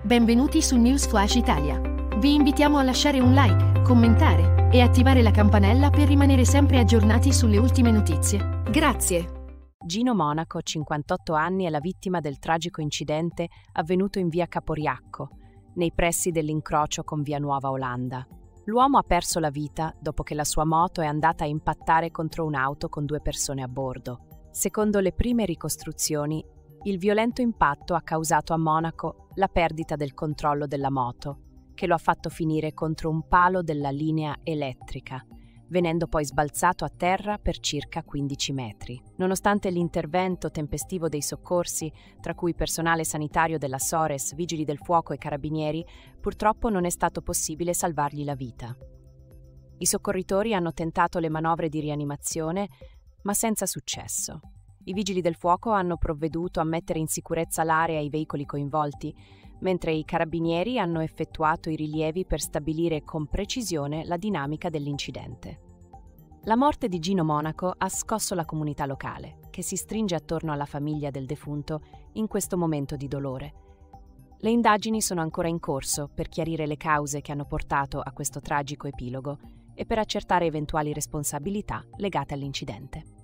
Benvenuti su News Flash Italia. Vi invitiamo a lasciare un like, commentare e attivare la campanella per rimanere sempre aggiornati sulle ultime notizie. Grazie. Gino Monaco, 58 anni, è la vittima del tragico incidente avvenuto in via Caporiacco, nei pressi dell'incrocio con via Nuova Olanda. L'uomo ha perso la vita dopo che la sua moto è andata a impattare contro un'auto con 2 persone a bordo. Secondo le prime ricostruzioni, il violento impatto ha causato a Monaco la perdita del controllo della moto, che lo ha fatto finire contro un palo della linea elettrica, venendo poi sbalzato a terra per circa 15 metri. Nonostante l'intervento tempestivo dei soccorsi, tra cui personale sanitario della Sores, vigili del fuoco e carabinieri, purtroppo non è stato possibile salvargli la vita. I soccorritori hanno tentato le manovre di rianimazione, ma senza successo. I vigili del fuoco hanno provveduto a mettere in sicurezza l'area e i veicoli coinvolti, mentre i carabinieri hanno effettuato i rilievi per stabilire con precisione la dinamica dell'incidente. La morte di Gino Monaco ha scosso la comunità locale, che si stringe attorno alla famiglia del defunto in questo momento di dolore. Le indagini sono ancora in corso per chiarire le cause che hanno portato a questo tragico epilogo e per accertare eventuali responsabilità legate all'incidente.